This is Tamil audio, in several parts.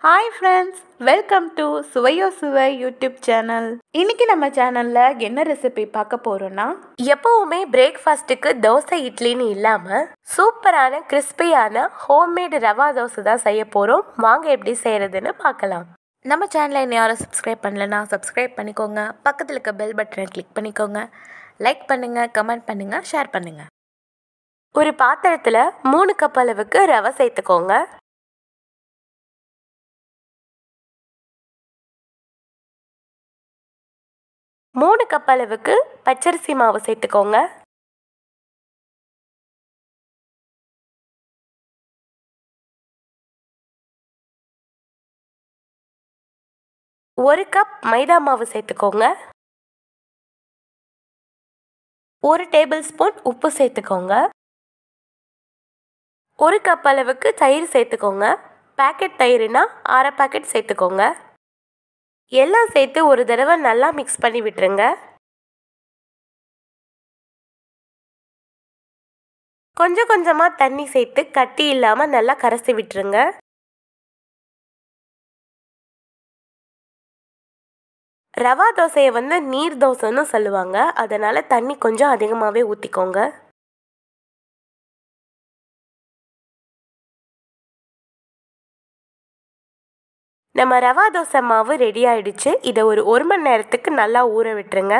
Hi friends, welcome to சுவையோ சுவை யூடியூப் சேனல். இன்னைக்கு நம்ம சேனல்ல என்ன ரெசிபி பார்க்க போறோம்னா, எப்பவுமே பிரேக்ஃபாஸ்ட்டுக்கு தோசை இட்லின்னு இல்லாம சூப்பரான கிறிஸ்பியான ஹோம்மேட் ரவா தோசை தான் செய்ய போறோம். வாங்க எப்படி செய்யறதுன்னு பார்க்கலாம். நம்ம சேனலை இன்னும் யாரும் சப்ஸ்கிரைப் பண்ணலன்னா சப்ஸ்கிரைப் பண்ணிக்கோங்க. பக்கத்தில் இருக்க பெல் பட்டனை கிளிக் பண்ணிக்கோங்க. லைக் பண்ணுங்க, கமெண்ட் பண்ணுங்க, ஷேர் பண்ணுங்க. ஒரு பாத்திரத்துல 3 கப் அளவுக்கு ரவை சேர்த்துக்கோங்க. மூணு கப் அளவுக்கு பச்சரிசி மாவு சேர்த்துக்கோங்க. ஒரு கப் மைதா மாவு சேர்த்துக்கோங்க. 1 டேபிள் ஸ்பூன் உப்பு சேர்த்துக்கோங்க. 1 கப் அளவுக்கு தயிர் சேர்த்துக்கோங்க. பேக்கெட் தயிர்னா அரை பேக்கெட் சேர்த்துக்கோங்க. எல்லாம் சேர்த்து ஒரு தடவை நல்லா மிக்ஸ் பண்ணி விட்டுருங்க. கொஞ்சம் கொஞ்சமாக தண்ணி சேர்த்து கட்டி இல்லாமல் நல்லா கரைச்சி விட்டுருங்க. ரவா தோசையை நீர் தோசைன்னு சொல்லுவாங்க. அதனால் தண்ணி கொஞ்சம் அதிகமாகவே ஊற்றிக்கோங்க. நம்ம ரவா தோசை மாவு ரெடி ஆயிடுச்சு. இதை ஒரு மணி நேரத்துக்கு நல்லா ஊற விட்டுருங்க.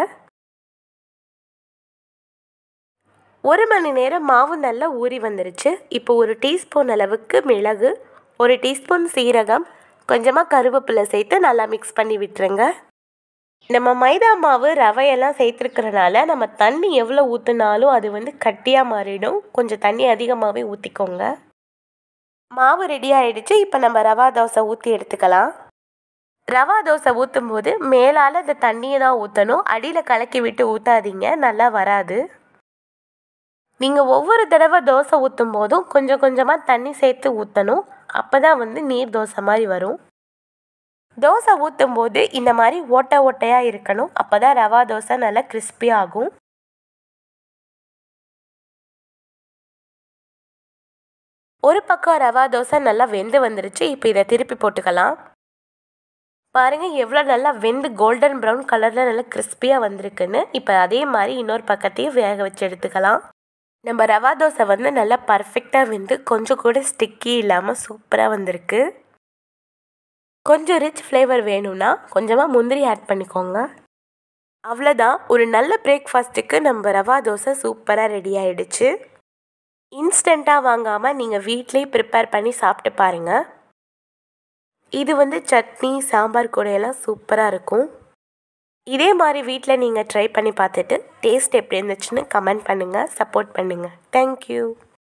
1 மணி நேரம் மாவு நல்லா ஊறி வந்துருச்சு. இப்போ 1 டீஸ்பூன் அளவுக்கு மிளகு, 1 டீஸ்பூன் சீரகம், கொஞ்சமாக கருவேப்பிலை சேர்த்து நல்லா மிக்ஸ் பண்ணி விட்டுருங்க. நம்ம மைதா மாவு ரவையெல்லாம் சேர்த்துருக்கிறனால நம்ம தண்ணி எவ்வளோ ஊற்றினாலும் அது கட்டியாக மாறிடும். கொஞ்சம் தண்ணி அதிகமாகவே ஊற்றிக்கோங்க. மாவு ரெடி ஆகிடுச்சு. இப்போ நம்ம ரவா தோசை ஊற்றி எடுத்துக்கலாம். ரவா தோசை ஊற்றும் போது மேலால் இந்த தண்ணியை தான் ஊற்றணும். அடியில் கலக்கி விட்டு ஊற்றாதீங்க, நல்லா வராது. நீங்கள் ஒவ்வொரு தடவை தோசை ஊற்றும் போதும் கொஞ்சம் கொஞ்சமாக தண்ணி சேர்த்து ஊற்றணும். அப்போ தான் நீர் தோசை மாதிரி வரும். தோசை ஊற்றும் போது இந்த மாதிரி ஓட்டை ஓட்டையாக இருக்கணும். அப்போ தான் ரவா தோசை நல்லா கிறிஸ்பியாக ஆகும். ஒரு பக்கம் ரவா தோசை நல்லா வெந்து வந்துருச்சு. இப்போ இதை திருப்பி போட்டுக்கலாம். பாருங்கள் எவ்வளோ நல்லா வெந்து கோல்டன் ப்ரௌன் கலரில் நல்லா கிறிஸ்பியாக வந்திருக்குன்னு. இப்போ அதே மாதிரி இன்னொரு பக்கத்தையும் வேக வச்சு எடுத்துக்கலாம். நம்ம ரவா தோசை நல்லா பர்ஃபெக்டாக வெந்து கொஞ்சம் கூட ஸ்டிக்கி இல்லாமல் சூப்பராக வந்திருக்கு. கொஞ்சம் ரிச் ஃப்ளேவர் வேணும்னா கொஞ்சமாக முந்திரி ஆட் பண்ணிக்கோங்க. அவ்வளோதான், ஒரு நல்ல பிரேக்ஃபாஸ்ட்டுக்கு நம்ம ரவா தோசை சூப்பராக ரெடி ஆகிடுச்சு. இன்ஸ்டண்ட்டாக வாங்காமல் நீங்கள் வீட்லேயே ப்ரிப்பேர் பண்ணி சாப்பிட்டு பாருங்கள். இது சட்னி சாம்பார் கூடையெல்லாம் சூப்பராக இருக்கும். இதே மாதிரி வீட்டில் நீங்கள் ட்ரை பண்ணி பார்த்துட்டு டேஸ்ட் எப்படி இருந்துச்சுன்னு கமெண்ட் பண்ணுங்கள், சப்போர்ட் பண்ணுங்கள். தேங்க்யூ.